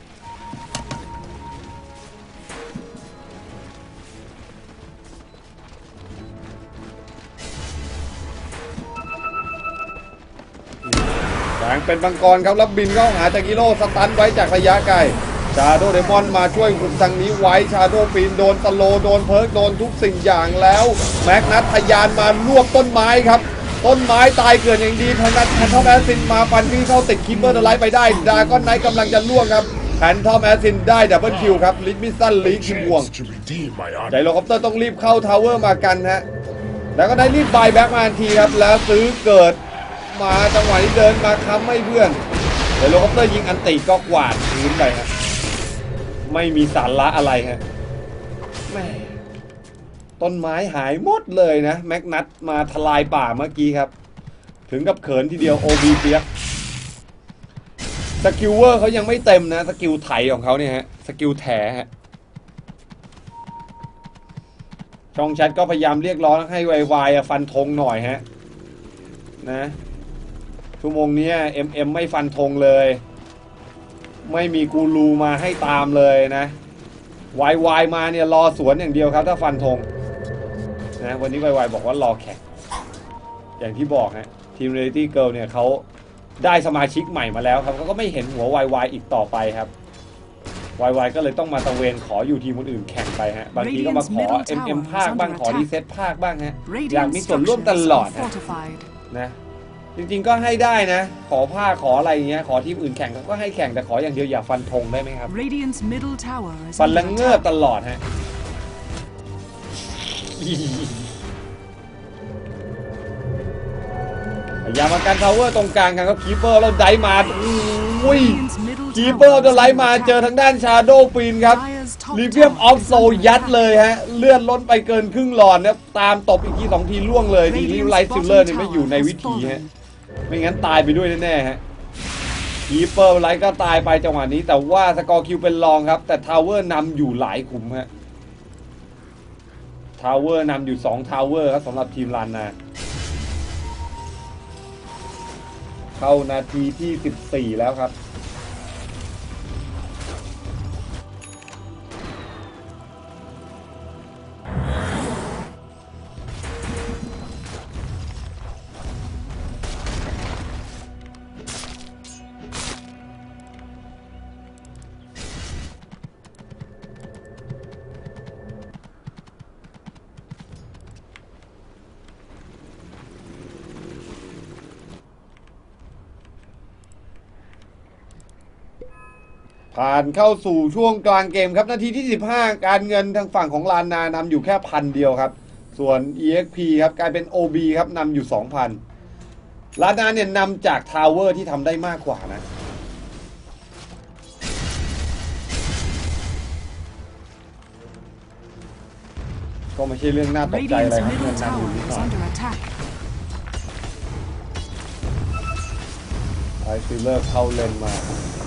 แสงเป็นบังกรครับแล้วบินเข้าหาจากกิโลสตันไว้จากระยะไกลชาโดว์เดมอนมาช่วยคุมทางนี้ไว้ชาโดว์ปีนโดนสโลโดนเพิร์กโดนทุกสิ่งอย่างแล้วแม็กนัททะยานมารวบต้นไม้ครับต้นไม้ตายเกิดอย่างดีทางนั้นแพนทอมแอสซินมาฟันที่เข้าติดคิปเปอร์เดอะไลท์ไปได้ดราก้อนไนท์กำลังจะล่วงครับแพนทอมแอสซินได้ดับเบิลคิวครับลิทมิสตันลีคิมวงไดโลคอปเตอร์ต้องรีบเข้าทาวเวอร์มากันฮะแล้วก็ได้รีบบายแบ็กมาทันทีครับแล้วซื้อเกิดมาจังหวะนี้เดินมาค้ำไม่เพื่อนไดโลคอปเตอร์ยิงอันติก็กวาดพื้นไปฮะไม่มีสาระอะไรฮะแม่ต้นไม้หายหมดเลยนะแม็กนัทมาทลายป่าเมื่อกี้ครับถึงกับเขินทีเดียวโอบีเปียกสกิลเวอร์เขายังไม่เต็มนะสกิลไถของเขาเนี่ยฮะสกิลแถฮะช่องแชทก็พยายามเรียกร้องให้ไวๆฟันธงหน่อยฮะนะชั่วโมงนี้ เอ็ม เอ็ม ไม่ฟันธงเลยไม่มีกูรูมาให้ตามเลยนะวายวายมาเนี่ยรอสวนอย่างเดียวครับถ้าฟันธงนะวันนี้วายวายบอกว่ารอแข่งอย่างที่บอกฮะทีม Reality Girl เนี่ยเขาได้สมาชิกใหม่มาแล้วครับเขาก็ไม่เห็นหัววายวายอีกต่อไปครับวายวายก็เลยต้องมาตะเวนขออยู่ทีมคนอื่นแข่งไปฮะบางทีก็มาขอ เอ็ม เอ็ม ภาคบ้างขอรีเซ็ตภาคบ้างฮะอยากมีส่วนร่วมตลอดฮะนะจริงๆก็ให้ได้นะขอผ้าขออะไรอย่างเงี้ยขอทีมอื่นแข่งก็ให้แข่งแต่ขออย่างเดียวอย่าฟันธงได้ไหมครับฟันละเงือบตลอดฮะอย่ามากันทาวเวอร์ตรงกลางกันก็คีเปอร์แล้วได้มาอุ้ยคีเปอร์จะไล่มาเจอทางด้านชาโดว์ปีนครับรีเวียมออฟโซยัดเลยฮะเลื่อนล้นไปเกินครึ่งหลอดนะตามตบอีกทีสองทีล่วงเลยทีนี้ไลท์ซิลเลอร์เนี่ยไม่อยู่ในวิถีฮะไม่งั้นตายไปด้วยแน่ๆฮะคีเปอร์ไลท์ก็ตายไปจังหวะนี้แต่ว่าสกอร์คิวเป็นรองครับแต่ทาวเวอร์นำอยู่หลายขุมฮะทาวเวอร์นำอยู่สองทาวเวอร์ครับสำหรับทีมลานนาเข้านาทีที่สิบสี่แล้วครับผ่านเข้าสู่ช่วงกลางเกมครับนาทีที่สิบห้าการเงินทางฝั่งของลานนานำอยู่แค่พันเดียวครับส่วน อี เอ็กซ์ พี ครับกลายเป็น โอ บี ครับนำอยู่ สองพัน ลานนาเนี่ยนำจากทาวเวอร์ที่ทำได้มากกว่านะก็ไม่ใช่เรื่องน่าตกใจอะไรครับเงินนำอยู่นิดหน่อยไอซิลเลอร์เข้าเลนมา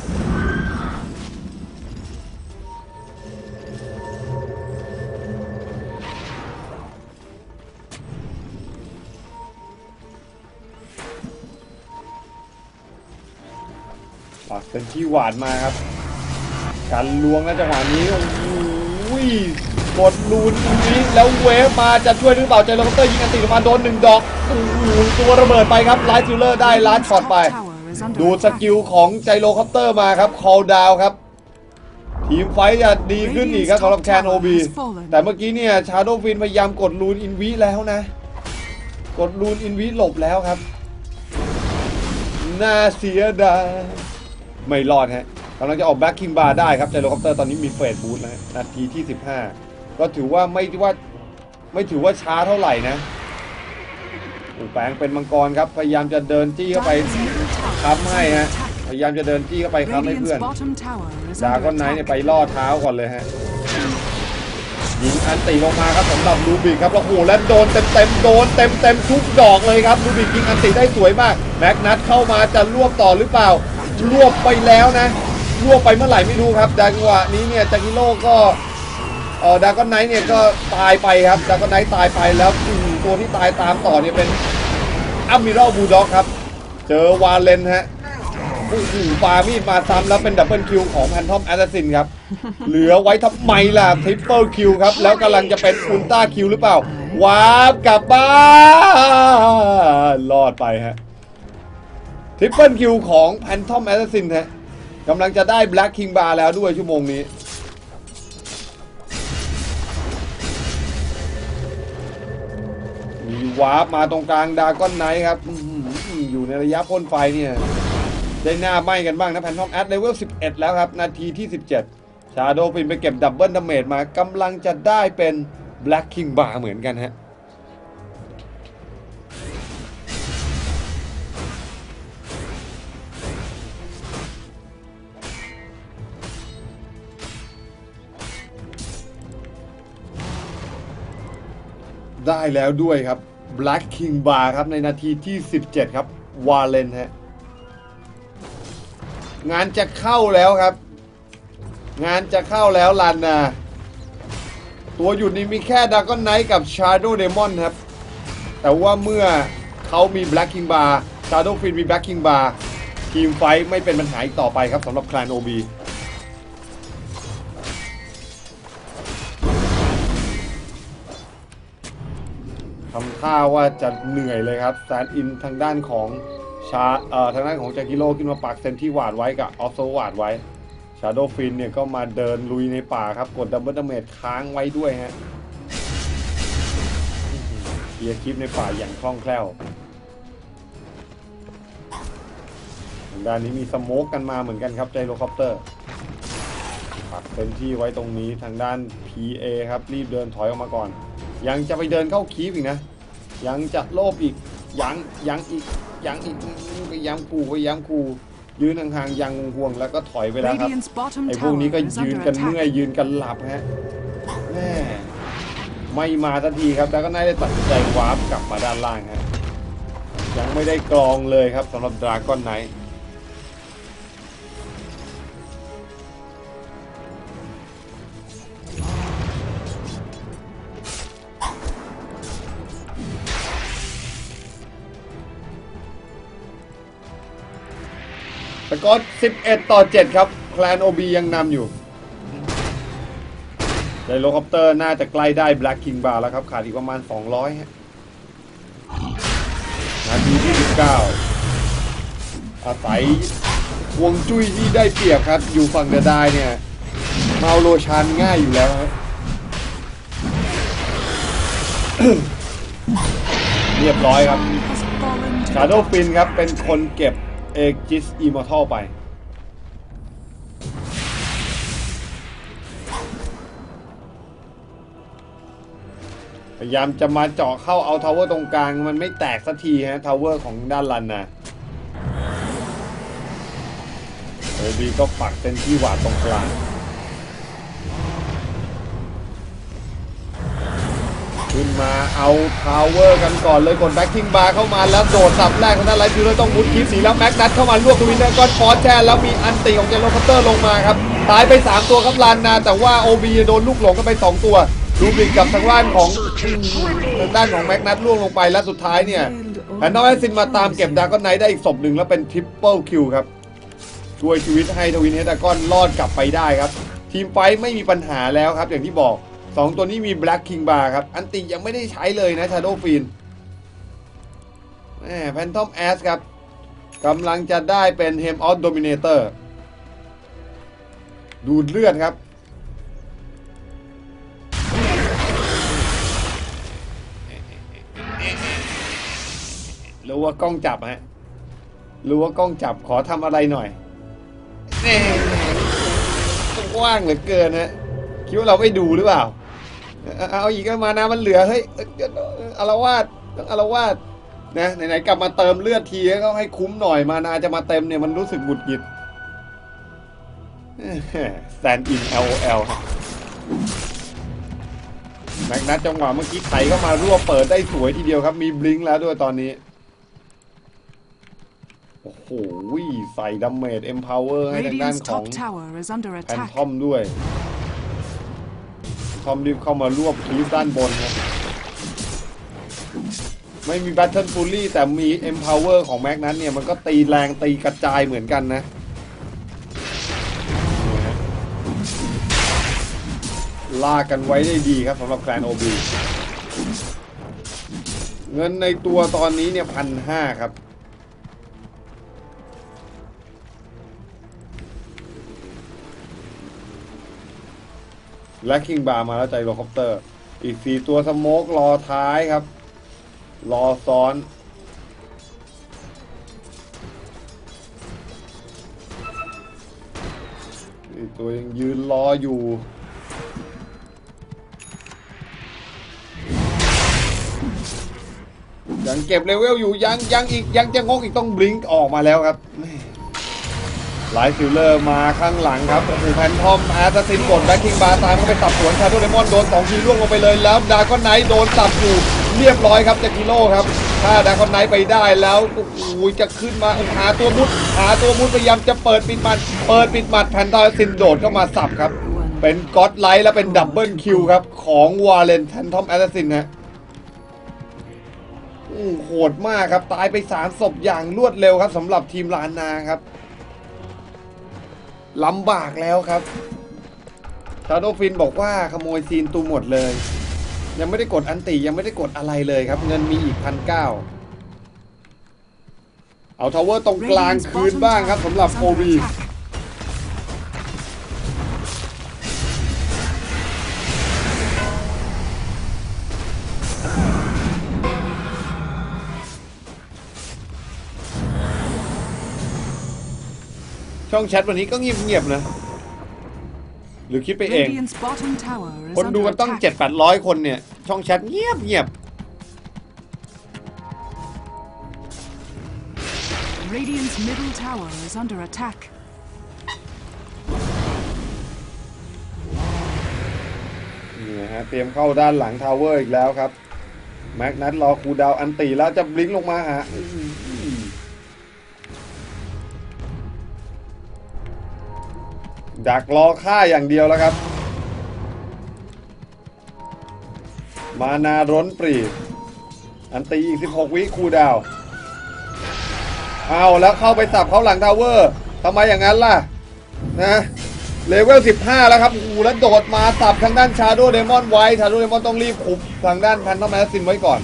ปักเป็นที่หวานมาครับการล้วงแล้วจังหวะนี้โอ้ยกดลูนนี้แล้วเวฟมาจะช่วยหรือเปล่าเจอโรเตอร์ยิงอันติออกมาโดนหนึ่งดอกโอ้โหตัวระเบิดไปครับไลท์ซิลเลอร์ได้ล้านช็อตไปดูสกิลของไจโรคอปเตอร์มาครับคอลดาวครับทีมไฟจะดีขึ้นอีกครับสำหรับแคนโอบีแต่เมื่อกี้เนี่ยชาโดว์ฟินพยายามกดลูนอินวิแล้วนะกดลูนอินวิหลบแล้วครับน่าเสียดายไม่รอดฮะกำลังจะออกแบ็คคิงบาร์ได้ครับไจโรคอปเตอร์ตอนนี้มีเฟสบูทแล้วนาทีที่สิบห้าก็ถือว่าไม่ว่าไม่ถือว่าช้าเท่าไหร่นะแปลงเป็นมังกรครับพยายามจะเดินจี้เข้าไปค้ำให้ฮะพยายามจะเดินจี้เข้าไปครับให้เพื่อน Radiant's bottom tower is ดา under ก้อนไนท์เนี่ย attack. ไปล่อเท้าก่อนเลยฮะยิงอันตีลงมาครับสำหรับลูบิกครับแล้วโอ้โหแล้วโดนเต็มเต็มๆโดนเต็มเต็มๆทุกดอกเลยครับลูบิกยิงอันตีได้สวยมากแม็กนัทเข้ามาจะรวบต่อหรือเปล่ารวบไปแล้วนะรวบไปเมื่อไหร่ไม่รู้ครับจังหวะนี้เนี่ยจากิโร่ก็เออดาก้อนไนท์เนี่ยก็ตายไปครับดาก้อนไนท์ตายไปแล้วตัวที่ตายตามต่อเนี่ยเป็นอัมมิรัลบูลด็อกครับเจอวาเลนฮะโอ้โหฟามีดมาซ้ำแล้วเป็นดับเบิลคิวของแพนทอมแอสซัสซินครับเหลือไว้ทำไมล่ะทริปเปิลคิวครับแล้วกำลังจะเป็นอุลตร้าคิวหรือเปล่าวาร์ปกลับบ้านรอดไปฮะทริปเปิลคิวของแพนทอมแอสซัสซินฮะกำลังจะได้แบล็กคิงบาร์แล้วด้วยชั่วโมงนี้มีวาร์ปมาตรงกลางดาก้อนไนท์ครับอยู่ในระยะพ่นไฟเนี่ยได้หน้าไหม้กันบ้างนะแพนทอมแอดเลเวลสิบเอ็ดแล้วครับนาทีที่สิบเจ็ดชาโดว์ฟินไปเก็บดับเบิลดาเมจมากำลังจะได้เป็นแบล็กคิงบาร์เหมือนกันฮะได้แล้วด้วยครับ Black King Bar ครับในนาทีที่สิบเจ็ดครับวาเลนฮะงานจะเข้าแล้วครับงานจะเข้าแล้วลันนะตัวหยุดนี่มีแค่ดากอนไนท์กับ Shadow Demon ครับแต่ว่าเมื่อเขามี Black King Bar Shadow Fin มี Black King Bar ทีมไฟท์ไม่เป็นปัญหาอีกต่อไปครับสำหรับคลาน โอ บี ทำท่าว่าจะเหนื่อยเลยครับแซนอินทางด้านของชาเอ่อทางด้านของจากิโร่ขึ้นมาปักเซนที่หวาดไว้กับออฟโซหวาดไว้ชาโดว์ฟินเนี่ยก็มาเดินลุยในป่าครับกดดับเบิลดาเมจค้างไว้ด้วยฮะเคลียร์คลิปในป่าอย่างคล่องแคล่วทางด้านนี้มีสโมกกันมาเหมือนกันครับไจโรคอปเตอร์ปักเซนที่ไว้ตรงนี้ทางด้าน พี เอ ครับรีบเดินถอยออกมาก่อนยังจะไปเดินเข้าคีฟอีกนะยังจะโลภอีกยังยังอีกยังอีกไปย้ำกูไปย้ำกูยืนห่างๆยังห่วงแล้วก็ถอยไปแล้วครับไอ้พวกนี้ก็ยืนกันเมื่อยยืนกันหลับฮะแม่ไม่มาทันทีครับแล้วก็น่าได้ตัดสินใจวาร์ปกลับมาด้านล่างฮะยังไม่ได้กรองเลยครับสำหรับดราก้อนไนท์สกอร์สิบเอ็ดต่อเจ็ดครับแคลน โอ บี ยังนำอยู่ไดโรคอปเตอร์น่าจะใกล้ได้ Black King Bar แล้วครับขาดอีกประมาณสองร้อยฮะนาทีที่สิบเก้าอาศัยห่วงจุ้ยที่ได้เปรียบครับอยู่ฝั่งเดอะไดเนี่ยเมาโลชันง่ายอยู่แล้วครับ เรียบร้อยครับชาโดว์ฟินครับเป็นคนเก็บเอ็กจิสอิมอร์ทัลไปพยายามจะมาเจาะเข้าเอาทาวเวอร์ตรงกลางมันไม่แตกสักทีฮะทาวเวอร์ของด้านลันนะโอบีก็ปักเป็นที่หวาดตรงกลางขึ้นมาเอาทาวเวอร์กันก่อนเลยกดแบ็คคิงบาร์เข้ามาแล้วโดดสับแรกทางด้านไลท์ฟิวเลยต้องมุดคลิปสีแล้วแม็กนัทเข้ามาลวกทวินเนอร์ก้อนฟอสแช่แล้วมีอันตีของเจโรคัตเตอร์ลงมาครับตายไปสามตัวครับลันนาแต่ว่า โอ บี โดนลูกหลงกันไปสองตัวลูบิกกับทางด้านของทางด้านของแม็กนัทล่วงลงไปและสุดท้ายเนี่ยแพนทอมแอสซินมาตามเก็บดราก้อนไนท์ได้อีกศพหนึ่งแล้วเป็นทริปเปิลคิวครับช่วยชีวิตให้ทวินเฮดดราก้อนรอดกลับไปได้ครับทีมไฟท์ไม่มีปัญหาแล้วครับอย่างที่บอกสองตัวนี้มี Black King Bar ครับอันติยังไม่ได้ใช้เลยนะ Shadow Fiend แหม Phantom Ash ครับกำลังจะได้เป็น Hem of Dominator ดูดเลือดครับรู้ว่ากล้องจับฮะรู้ว่ากล้องจับขอทำอะไรหน่อยแหมกว้างเหลือเกินฮะคิดว่าเราไม่ดูหรือเปล่าเอาอีกก็มานะมันเหลือเฮ้ยอารวาสต้องอารวาสนะไหนๆกลับมาเติมเลือดทีก็ให้คุ้มหน่อยมานาจะมาเต็มเนี่ยมันรู้สึกหงุดหงิดแซนด์อิน แอล โอ แอล แม็กนัทจังหวะเมื่อกี้ไถก็มารวบเปิดได้สวยทีเดียวครับมีบลิงก์แล้วด้วยตอนนี้โอ้โหใส่ดัมเมจเอ็มพาวเวอร์ให้ทางด้าน Radiant's ของ top tower is under แพน attack. ทอมด้วยทอมรีบเข้ามารวบคีฟด้านบนครับไม่มีแบทเทิลฟูลลี่แต่มีเอ็มพาวเวอร์ของแม็กนัทเนี่ยมันก็ตีแรงตีกระจายเหมือนกันนะลากกันไว้ได้ดีครับสำหรับแคลนโอบีเงินในตัวตอนนี้เนี่ยพันห้าครับและคิงบาร์มาแล้วใจโรคอปเตอร์อีกสี่ตัวสโมกรอท้ายครับรอซ้อนอีกตัวยังยืนรออยู่ยังเก็บเลเวลอยู่ยังยังอีกยังจะงกอีกต้องบลิงก์ออกมาแล้วครับไลท์ซิลเลอร์มาข้างหลังครับโอ้โหแพนทอมแอสซัสซินกดแบ็คคิงบาร์ตามเข้าไปสับสวนชาโดว์เดมอนโดนสองทีล่วงลงไปเลยแล้วดาก้อนไนท์โดนสับอยู่เรียบร้อยครับจากกิโลครับถ้าดาก้อนไนท์ไปได้แล้วโอ้โหจะขึ้นมาหาตัวมุดหาตัวมุดพยายามจะเปิดปิดหมัดเปิดปิดหมัดแพนทอมซินโดดเข้ามาสับครับเป็นก็อดไลท์และเป็นดับเบิลคิวครับของวาเลนแพนทอมแอสซัสซินฮะโหดมากครับตายไปสามศพอย่างรวดเร็วครับสำหรับทีมลานนาครับลำบากแล้วครับชาโดฟินบอกว่าขโมยซีนตูหมดเลยยังไม่ได้กดอันติยังไม่ได้กดอะไรเลยครับเงินมีอีกพันเก้าเอาทาวเวอร์ตรงกลางคืนบ้างครับสำหรับโอบีช่องแชทวันนี้ก็เงียบๆนะหรือคิดไปเอง Radiant's bottom tower is คนดู under กันต้อง attack. เจ็ดแปดร้อยคนเนี่ยช่องแชทเงียบเงียบ Radiant's middle tower is under attack. นี่นะฮะเตรียมเข้าด้านหลังทาวเวอร์อีกแล้วครับแม็กนัทรอคูลดาวน์อันตีแล้วจะบลิงก์ลงมาหาดักรอฆ่าอย่างเดียวแล้วครับมานาร้นปรีอันตีอีกสิบหกวิคูลดาวน์เอาแล้วเข้าไปสับเขาหลังทาวเวอร์ทำไมอย่างนั้นล่ะนะเลเวลสิบห้าแล้วครับอูแล้วโดดมาสับทางด้านชาโดว์เดมอนไว้ชาโดว์เดมอนต้องรีบขุบทางด้านแพนทอมแอสซัสซินไว้ก่อน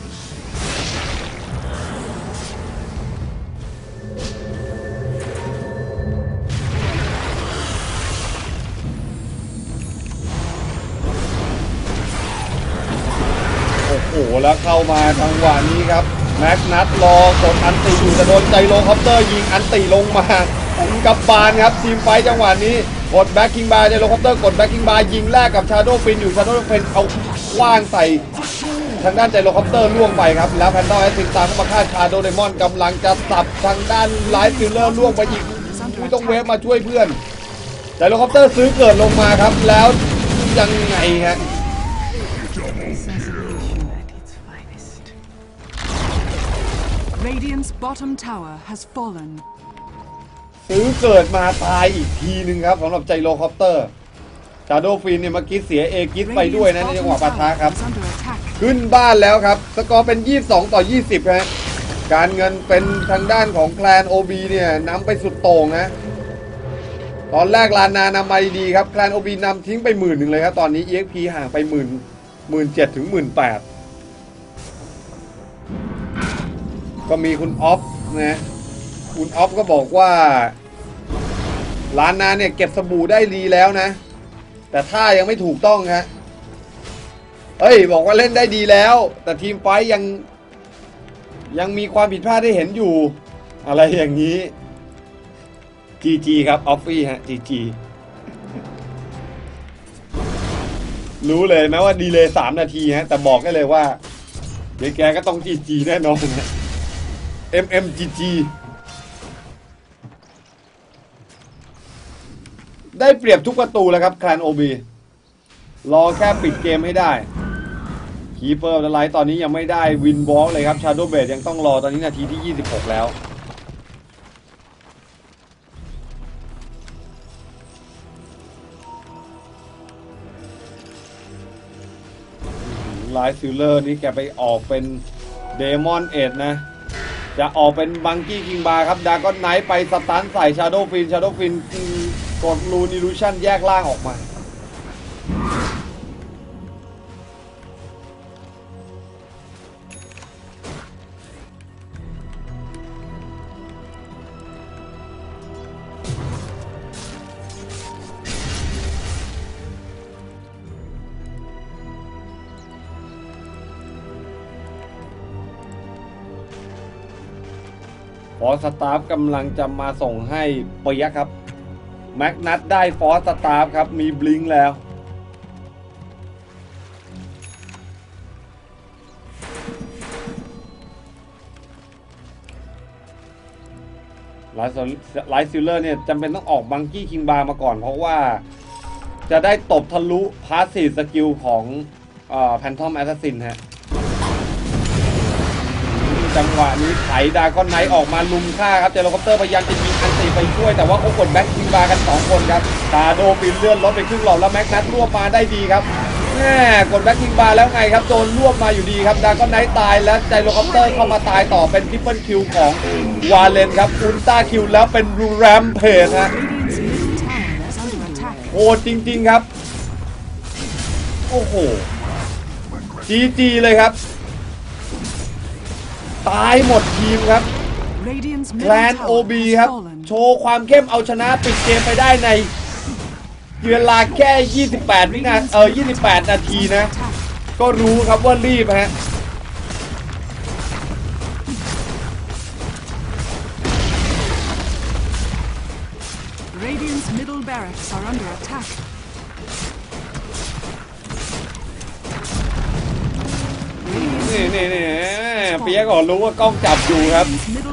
โอ้โหแล้วเข้ามาจังหวะนี้ครับแม็กนัทรอกดอันติอยู่จะโดนใจโลคอปเตอร์ยิงอันติลงมากับบานครับทีมไฟจังหวะนี้กดแบ็คคิงบาร์ใจโลคอปเตอร์กดแบ็คคิงบาร์ยิงแลกกับชาโดว์ฟินอยู่ชาโดว์ฟินเอาว่างใส่ทางด้านใจโลคอปเตอร์ล่วงไปครับแล้วแพนทอมแอสซัสซินตามเข้ามาฆ่าชาโดว์เดมอนกำลังจะสับทางด้านไลท์ซิลเลอร์ล่วงไปอีกต้องเวฟมาช่วยเพื่อนใจโลคอปเตอร์ซื้อเกิดลงมาครับแล้วยังไงฮะ Radiant's bottom tower has fallen. ซื้อเกิดมาตายอีกทีหนึ่งครับสำหรับใจโลคอปเตอร์ชาโดว์ฟินเนี่ยเมื่อกี้เสียเอกิสไปด้วยนะในจังหวะปะทะครับขึ้นบ้านแล้วครับสกอร์เป็นยี่สิบสองต่อยี่สิบฮะการเงินเป็นทางด้านของแคลน โอ บี เนี่ยนำไปสุดโต่งนะตอนแรกลานนานำมาดีครับแคลน โอ บี นำทิ้งไปหมื่นหนึ่งเลยครับตอนนี้ อี เอ็กซ์ พี ห่างไปหมื่นหมื่นเจ็ดถึงหมื่นแปดก็มีคุณออฟนะคุณออฟก็บอกว่าล้านนาเนี่ยเก็บสบู่ได้ดีแล้วนะแต่ท่ายังไม่ถูกต้องฮะเอ้ยบอกว่าเล่นได้ดีแล้วแต่ทีมไฟยังยังมีความผิดพลาดได้เห็นอยู่อะไรอย่างนี้ จี จี ครับออฟฟี่ฮะ จี จี รู้เลยแม้ว่าดีเลย์สามนาทีฮะแต่บอกได้เลยว่าเดี๋ยวแกก็ต้อง จี จี แน่นอนนะ เอ็ม เอ็ม จี จี ได้เปรียบทุกประตูแล้วครับแคลน โอ บี รอแค่ปิดเกมให้ได้คีเปอร์ไลท์ตอนนี้ยังไม่ได้วินวอล์กเลยครับชาโดว์เบดยังต้องรอตอนนี้นาทีที่ยี่สิบหกแล้วไลท์ซิลเลอร์นี่แกไปออกเป็นเดมอนเอ็ดนะจะออกเป็นบังกี้คิงบาร์ครับดากอนไนท์ไปสตันใส่ชาโดว์ฟินชาโดว์ฟินกดรูนิลูชั่นแยกล่างออกมาฟอสสตาฟกำลังจะมาส่งให้เปียกครับแม็กนัทได้ฟอสสตาฟครับมีบลิงก์แล้วไลท์ซิลเลอร์เนี่ยจำเป็นต้องออกบังกี้คิงบาร์มาก่อนเพราะว่าจะได้ตบทะลุพาสซีฟสกิลของแพนทอมแอสซัสซินฮะจังหวะนี้ไถดาก้อนไนท์ออกมาลุมฆ่าครับเจโรคอปเตอร์พยายามจะยิงอันตีไปช่วยแต่ว่าเขากดแบ็คคิงบาร์กันสองคนครับตาโดปินเลื่อนรถไปครึ่งหลอดแล้วแม็กนัทรวบมาได้ดีครับแม่กดแบ็คคิงบาร์แล้วไงครับโดนรวบมาอยู่ดีครับดาก้อนไนท์ตายแล้วเจโรคอปเตอร์เข้ามาตายต่อเป็นทริปเปิลคิวของวาเลนครับอุลตร้าคิวแล้วเป็นแรมเพจฮะโหดจริงๆครับโอ้โหจีจีเลยครับตายหมดทีมครับแคลน โอ บี ครับโชว์ความเข้มเอาชนะปิดเกมไปได้ในเวลาแค่ยี่สิบแปดวินาทีเออยี่สิบแปดนาทีนะก็รู้ครับว่ารีบฮะนี่นี่นี่เปียกก่อนรู้ว่ากล้องจับอยู่ครับ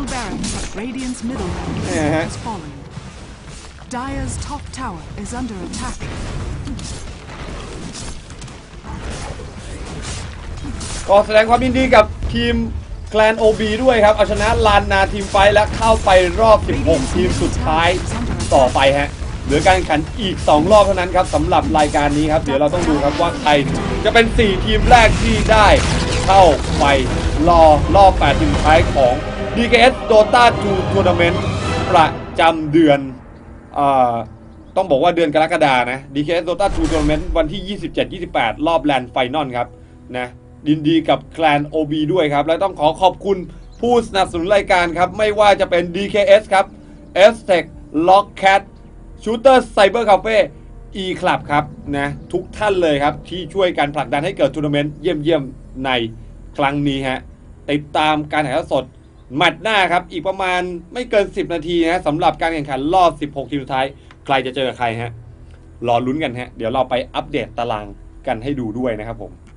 นี่ฮะ Dire's top tower is under attack. ก็แสดงความยินดีกับทีมแคลน โอ บี ด้วยครับเอาชนะลานนาทีมไฟและเข้าไปรอบสิบหกทีมสุดท้ายต่อไปฮะเหลือการแข่งขันอีกสองรอบเท่านั้นครับสำหรับรายการนี้ครับเดี๋ยวเราต้องดูครับว่าใครจะเป็นสี่ทีมแรกที่ได้เข้าไปรอรอบแปดทีมสุดท้ายของ ดี เค เอส Dota ทู Tournament ประจำเดือนต้องบอกว่าเดือนกรกฎานะ ดี เค เอส Dota ทู Tournament วันที่ ยี่สิบเจ็ด ยี่สิบแปด รอบแลนด์ไฟนอลครับนะยินดีกับแคลน โอ บี ด้วยครับและต้องขอขอบคุณผู้สนับสนุนรายการครับไม่ว่าจะเป็น ดี เค เอส ครับ เอส ที อี ซี Lockcat Shooter Cyber Cafe E-Club ครับนะทุกท่านเลยครับที่ช่วยกันผลักดันให้เกิดทัวร์นาเมนต์เยี่ยมๆในครั้งนี้ฮะติดตามการถ่ายทอดสดแมตช์หน้าครับอีกประมาณไม่เกินสิบนาทีนะสำหรับการแข่งขันรอบสิบหกทีมสุดท้ายใครจะเจอใครฮะรอลุ้นกันฮะเดี๋ยวเราไปอัปเดตตารางกันให้ดูด้วยนะครับผม